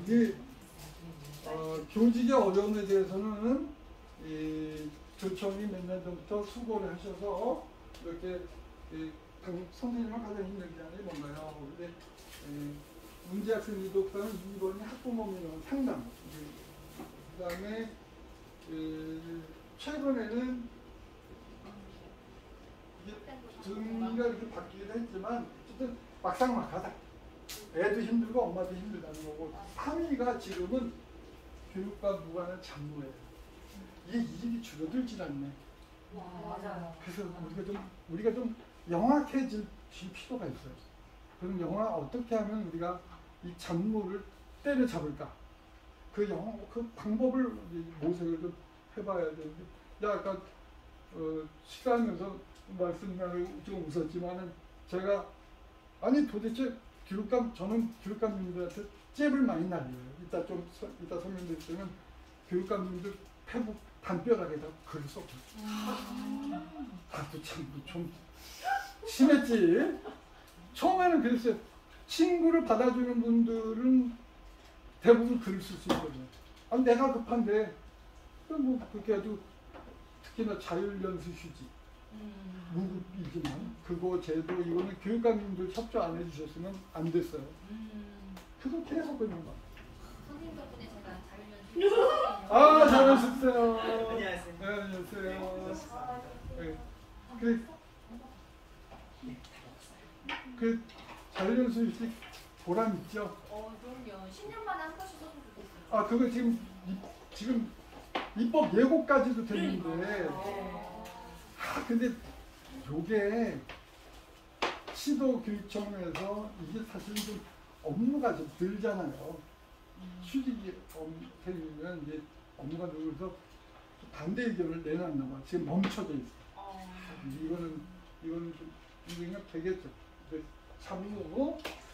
이 교직의 어려움에 대해서는 이 교청이 몇 년 전부터 수고를 하셔서 이렇게 선생님과 가장 힘든 게 뭔가요? 근데 문제학생 유독사는 2번이 학부모 민원 상담, 그 다음에 최근에는 등가 이렇게 바뀌기도 했지만 어쨌든 막상막하다. 애도 힘들고 엄마도 힘들다는 거고 3위가 지금은 교육과 무관한 잡무예요. 이게 일이 줄어들질 않네. 맞아요. 그래서 우리가 좀 영악해질 필요가 있어요. 그럼 어떻게 하면 우리가 이 잡무를 때려잡을까? 그 방법을 모색을 좀 해봐야 되는데, 아까 식사하면서 말씀하고 좀 웃었지만은 제가 도대체 저는 교육감님들한테 잽을 많이 날려요. 이따 설명드리면 교육감님들 페북 담벼락에다 글을 썼거든요. 좀 심했지. 처음에는 그랬어요. 친구를 받아주는 분들은 대부분 글을 쓸 수 있거든요. 내가 급한데 뭐 그렇게 아주 특히나 자율연수 휴직 무급이지만 그거 제도 이거는 교육감님들 협조 안 해주셨으면 안 됐어요. 그거 계속 그런 거. 선생님 덕분에 제가 자율연수. 잘 오셨어요. 안녕하세요. 네, 안녕하세요. 네. 그 자율연수 휴직 보람 있죠? 그럼요. 10년 만에 한 번씩 썼으면 좋겠어요. 그거 지금 입법 예고까지도 됐는데, 근데 요게 시도교육청에서 이게 사실 좀 업무가 좀 늘잖아요. 휴직이 생기면 이제 업무가 늘어서 반대 의견을 내놨나 봐. 지금 멈춰져 있어. 이거는 좀 되겠죠. 잡무